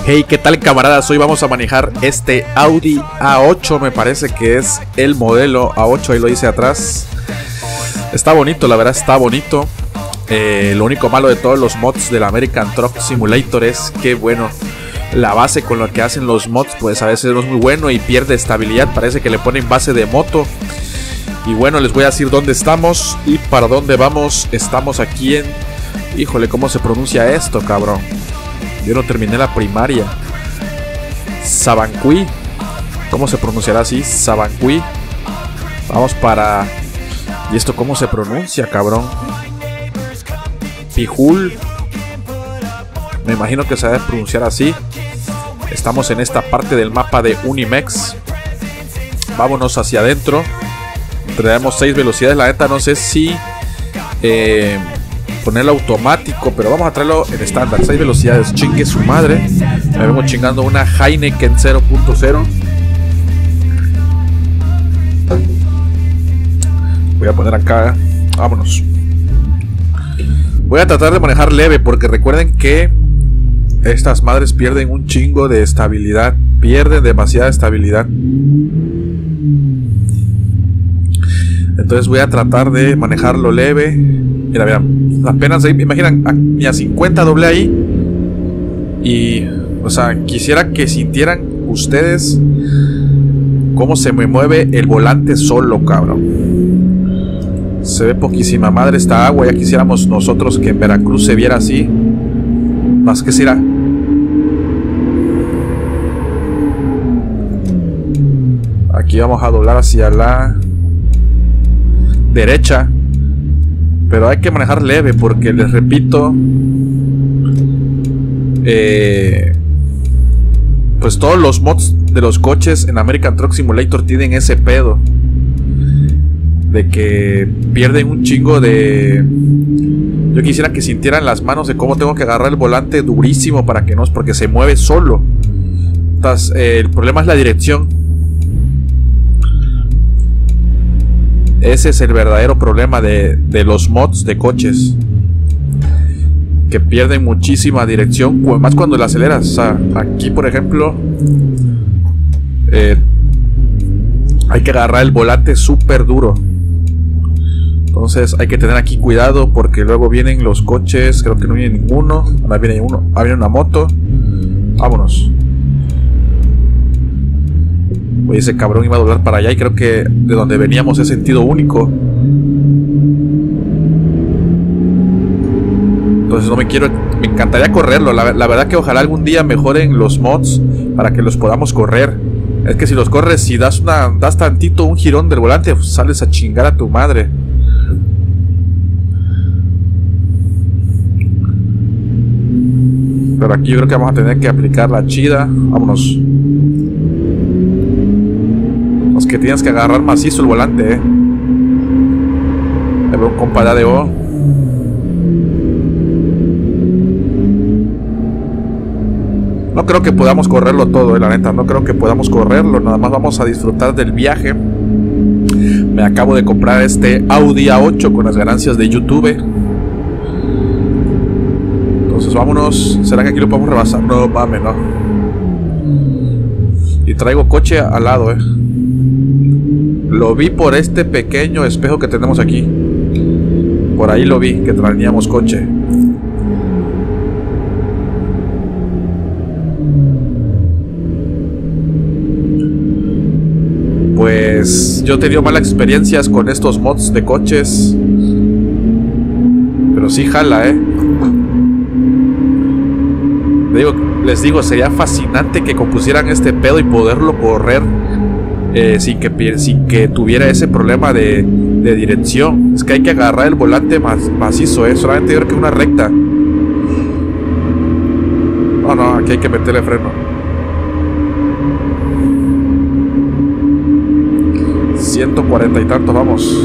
Hey, ¿qué tal, camaradas? Hoy vamos a manejar este Audi A8, me parece que es el modelo A8, ahí lo dice atrás. Está bonito, la verdad está bonito. Lo único malo de todos los mods del American Truck Simulator es que, bueno, la base con lo que hacen los mods pues a veces no es muy bueno y pierde estabilidad. Parece que le ponen base de moto. Y bueno, les voy a decir dónde estamos y para dónde vamos. Estamos aquí en... Híjole, ¿cómo se pronuncia esto, cabrón? Yo no terminé la primaria. Sabancuy. ¿Cómo se pronunciará así? Sabancuy. Vamos para... ¿Y esto cómo se pronuncia, cabrón? Pijul. Me imagino que se debe pronunciar así. Estamos en esta parte del mapa de Unimex. Vámonos hacia adentro. Tenemos 6 velocidades. La neta no sé si ponerlo automático, pero vamos a traerlo en estándar. 6 velocidades, chingue su madre. Me vengo chingando una Heineken 0.0. Voy a poner acá. Vámonos. Voy a tratar de manejar leve porque recuerden que estas madres pierden un chingo de estabilidad. Pierden demasiada estabilidad. Entonces voy a tratar de manejarlo leve. Mira, vean, apenas ahí, me imaginan, ni a 50 doble ahí. Y, o sea, quisiera que sintieran ustedes cómo se me mueve el volante solo, cabrón. Se ve poquísima madre esta agua. Ya quisiéramos nosotros que en Veracruz se viera así. Más que será. Aquí vamos a doblar hacia la derecha. Pero hay que manejar leve porque les repito, pues todos los mods de los coches en American Truck Simulator tienen ese pedo de que pierden un chingo de... Yo quisiera que sintieran las manos de cómo tengo que agarrar el volante durísimo para que no, porque se mueve solo. Entonces, el problema es la dirección. Ese es el verdadero problema de los mods de coches, que pierden muchísima dirección, más cuando la aceleras. O sea, aquí por ejemplo hay que agarrar el volante súper duro. Entonces hay que tener aquí cuidado porque luego vienen los coches. Creo que no viene ninguno. Ahora viene uno. Ahora viene una moto. Vámonos. Oye, ese cabrón iba a doblar para allá y creo que de donde veníamos es sentido único. Entonces no me quiero... Me encantaría correrlo. La verdad que ojalá algún día mejoren los mods para que los podamos correr. Es que si los corres, si das tantito un girón del volante, pues sales a chingar a tu madre. Pero aquí yo creo que vamos a tener que aplicar la chida. Vámonos. Que tienes que agarrar macizo el volante, Me veo un compa de ADO. No creo que podamos correrlo todo, la neta. No creo que podamos correrlo. Nada más vamos a disfrutar del viaje. Me acabo de comprar este Audi A8 con las ganancias de YouTube. Entonces vámonos. ¿Será que aquí lo podemos rebasar? No mames, no. Y traigo coche al lado, Lo vi por este pequeño espejo que tenemos aquí. Por ahí lo vi, que traíamos coche. Pues yo he tenido malas experiencias con estos mods de coches. Pero sí jala, Les digo, sería fascinante que compusieran este pedo y poderlo correr sin que tuviera ese problema de dirección. Es que hay que agarrar el volante macizo, solamente yo creo que una recta. No, aquí hay que meterle freno. 140 y tantos, vamos.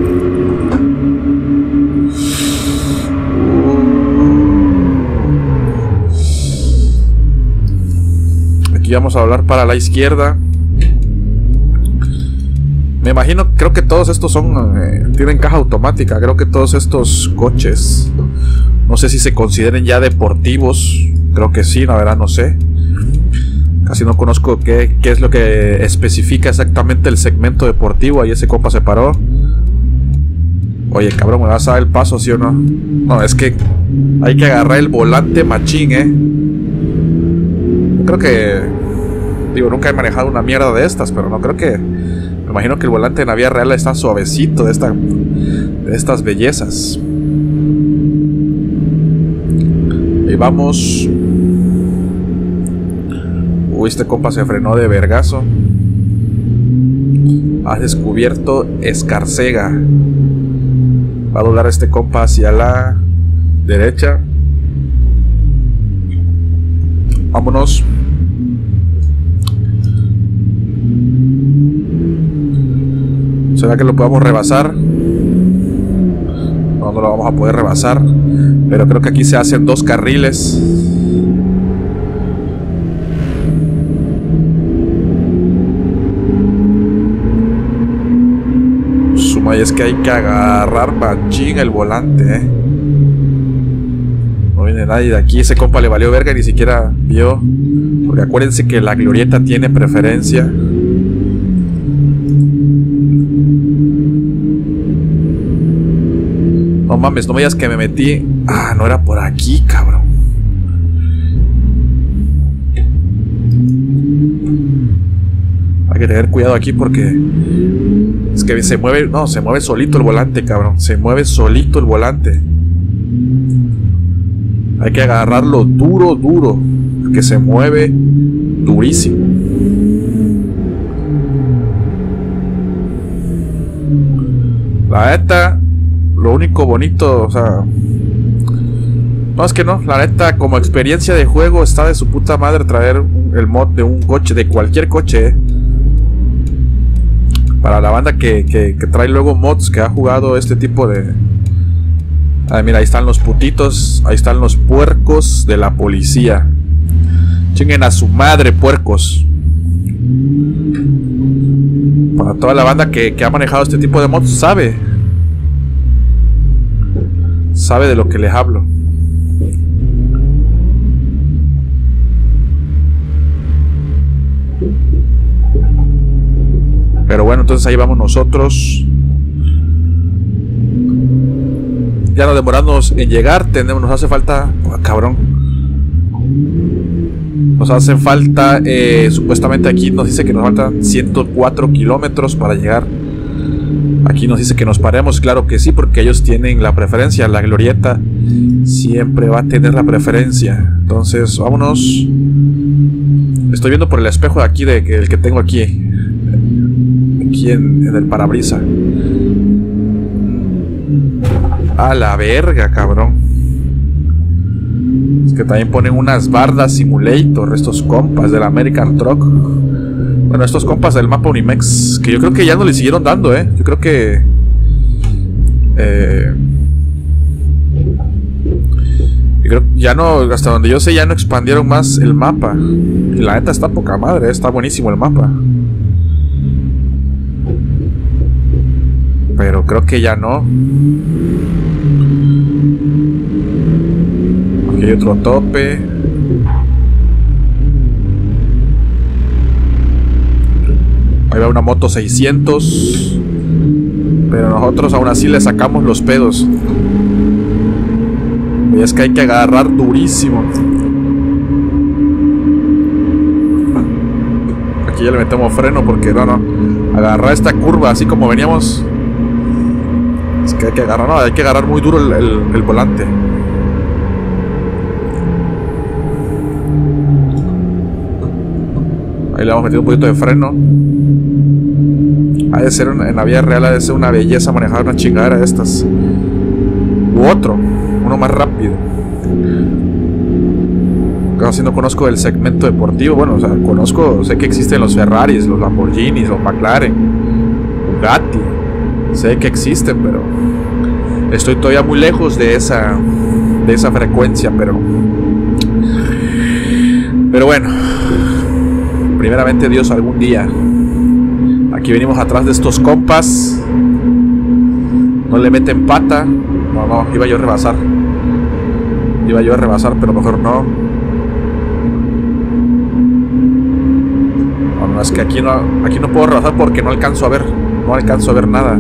Aquí vamos a hablar para la izquierda. Me imagino, creo que todos estos tienen caja automática. Creo que todos estos coches, no sé si se consideren ya deportivos. Creo que sí, la verdad no sé. Casi no conozco qué es lo que especifica exactamente el segmento deportivo. Ahí ese compa se paró. Oye, cabrón, ¿me vas a dar el paso, sí o no? No, es que hay que agarrar el volante machín, Yo creo que... Digo, nunca he manejado una mierda de estas, pero no creo que... Me imagino que el volante en la vía real está suavecito de estas bellezas. Ahí vamos. Uy, este compa se frenó de vergazo. Has descubierto Escarcega. Va a doblar este compa hacia la derecha. Vámonos. ¿Será que lo podamos rebasar? No, no lo vamos a poder rebasar. Pero creo que aquí se hacen 2 carriles. Y es que hay que agarrar machín el volante, No viene nadie de aquí. Ese compa le valió verga y ni siquiera vio. Porque acuérdense que la glorieta tiene preferencia. No mames, no me digas que me metí. Ah, no era por aquí, cabrón. Hay que tener cuidado aquí porque es que se mueve, no, se mueve solito el volante, cabrón. Se mueve solito el volante. Hay que agarrarlo duro, duro. Que se mueve durísimo. La neta, lo único bonito, o sea... No, es que no, la neta, como experiencia de juego está de su puta madre traer el mod de un coche, de cualquier coche, Para la banda que trae luego mods, que ha jugado este tipo de... Ah, mira, ahí están los putitos, ahí están los puercos de la policía. Chinguen a su madre, puercos. Para toda la banda que ha manejado este tipo de mods, sabe de lo que les hablo. Pero bueno, entonces ahí vamos nosotros. Ya no demoramos en llegar. Nos hace falta... Oh, cabrón. Nos hace falta... supuestamente aquí nos dice que nos faltan 104 kilómetros para llegar. Aquí nos dice que nos paremos. Claro que sí, porque ellos tienen la preferencia. La glorieta siempre va a tener la preferencia. Entonces, vámonos. Estoy viendo por el espejo de aquí, el que tengo aquí. Aquí en el parabrisa. A la verga, cabrón. Es que también ponen unas bardas simulator, estos compas del American Truck. Bueno, estos compas del mapa Unimex, que yo creo que ya no le siguieron dando, Yo creo que... yo creo que ya no, hasta donde yo sé, ya no expandieron más el mapa. Y la neta está poca madre, está buenísimo el mapa. Pero creo que ya no. Aquí hay otro tope. Ahí va una moto 600. Pero nosotros aún así le sacamos los pedos. Y es que hay que agarrar durísimo. Aquí ya le metemos freno porque no. Agarrar esta curva así como veníamos. Es que hay que agarrar, hay que agarrar muy duro el volante. Ahí le vamos metiendo un poquito de freno. Ha de ser en la vía real, ha de ser una belleza manejar una chingadera de estas. U otro, uno más rápido. Casi no conozco el segmento deportivo. Bueno, o sea, sé que existen los Ferraris, los Lamborghinis, los McLaren, Bugatti. Sé que existen, pero estoy todavía muy lejos de esa frecuencia, pero bueno, primeramente Dios, algún día. Aquí venimos atrás de estos compas. No le meten pata. No, iba yo a rebasar, pero mejor no. Es que aquí no puedo rebasar porque no alcanzo a ver. No alcanzo a ver nada.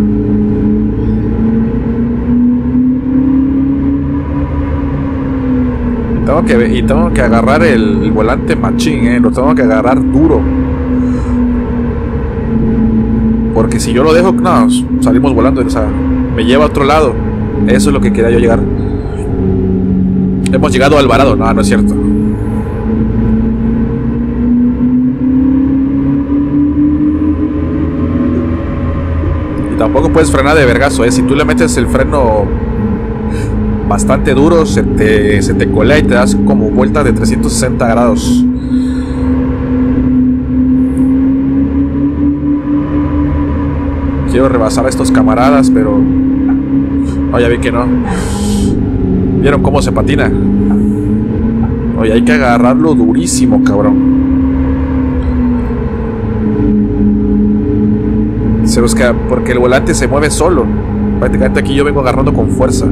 Tengo que agarrar el volante machín, lo tengo que agarrar duro. Porque si yo lo dejo, no, salimos volando, o sea, me lleva a otro lado. Eso es lo que quería yo llegar. Hemos llegado a Alvarado, no es cierto. Y tampoco puedes frenar de vergazo, si tú le metes el freno bastante duro, se te colea y te das como vueltas de 360 grados. Quiero rebasar a estos camaradas, pero ya vi que no. ¿Vieron cómo se patina? Oye, hay que agarrarlo durísimo, cabrón. Se busca porque el volante se mueve solo. Prácticamente aquí yo vengo agarrando con fuerza.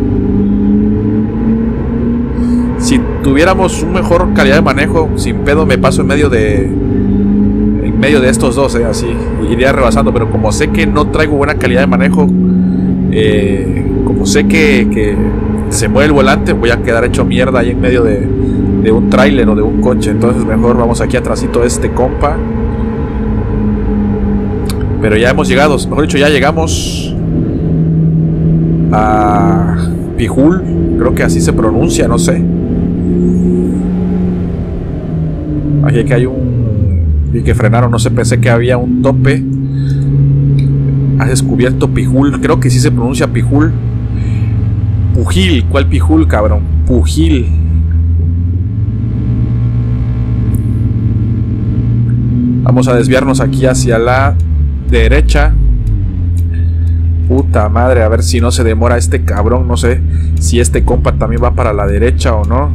Si tuviéramos una mejor calidad de manejo, sin pedo me paso en medio de estos dos, así iría rebasando, pero como sé que no traigo buena calidad de manejo, como sé que se mueve el volante, voy a quedar hecho mierda ahí en medio de un tráiler o de un coche. Entonces mejor vamos aquí atrásito de este compa. Pero ya hemos llegado, mejor dicho, ya llegamos a Pijul, creo que así se pronuncia, no sé. Aquí que hay vi que frenaron, no sé, pensé que había un tope. Has descubierto Pijul, creo que sí se pronuncia Pijul. Pujil, ¿cuál Pijul, cabrón? Pujil. Vamos a desviarnos aquí hacia la derecha. Puta madre, a ver si no se demora este cabrón. No sé si este compa también va para la derecha o no.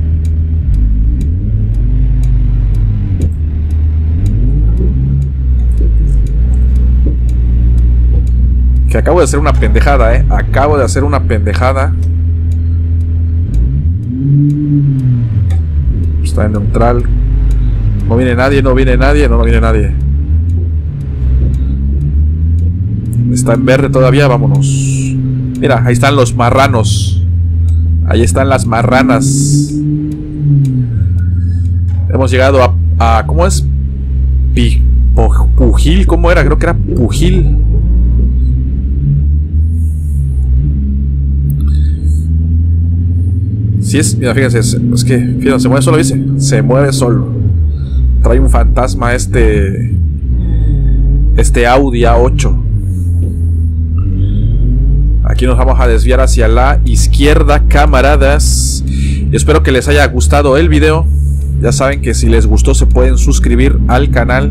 Que acabo de hacer una pendejada, acabo de hacer una pendejada. Está en neutral. No viene nadie, no viene nadie, no viene nadie. Está en verde todavía, vámonos. Mira, ahí están los marranos. Ahí están las marranas. Hemos llegado a ¿cómo es? Pujil, ¿cómo era? Creo que era Pujil. Si es, mira, fíjense, es que, fíjense, se mueve solo, dice. Se mueve solo. Trae un fantasma este Audi A8. Aquí nos vamos a desviar hacia la izquierda, camaradas. Espero que les haya gustado el video. Ya saben que si les gustó se pueden suscribir al canal.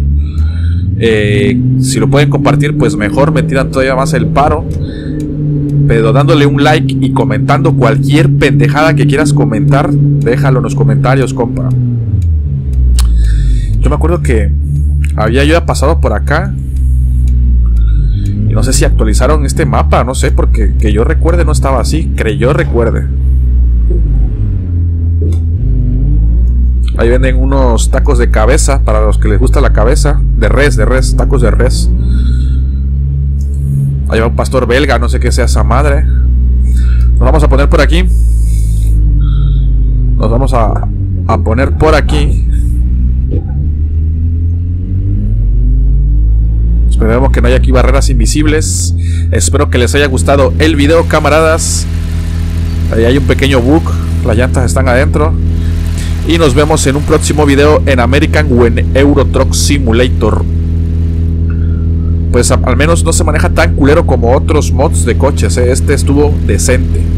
Si lo pueden compartir, pues mejor, me tiran todavía más el paro. Pero dándole un like y comentando cualquier pendejada que quieras comentar, déjalo en los comentarios, compa. Yo me acuerdo que había pasado por acá y no sé si actualizaron este mapa, no sé, porque que yo recuerde no estaba así, que yo recuerde. Ahí venden unos tacos de cabeza para los que les gusta la cabeza, de res, tacos de res. Ahí va un pastor belga, no sé qué sea esa madre. Nos vamos a poner por aquí. Nos vamos a poner por aquí. Esperemos que no haya aquí barreras invisibles. Espero que les haya gustado el video, camaradas. Ahí hay un pequeño bug. Las llantas están adentro. Y nos vemos en un próximo video en American o en Euro Truck Simulator. Pues al menos no se maneja tan culero como otros mods de coches, Este estuvo decente.